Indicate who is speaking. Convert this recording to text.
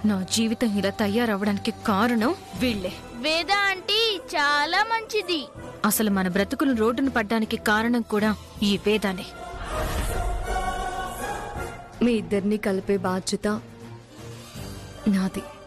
Speaker 1: నా జీవితం ఇలా తయారవడానికి కారణం వీళ్లే.
Speaker 2: వేద ఆంటీ చాలా మంచిది.
Speaker 1: అసలు మన బ్రతుకులు రోడ్డును పడ్డానికి కారణం కూడా ఈ వేదానే.
Speaker 3: మీ ఇద్దరిని కలిపే బాధ్యత నాది.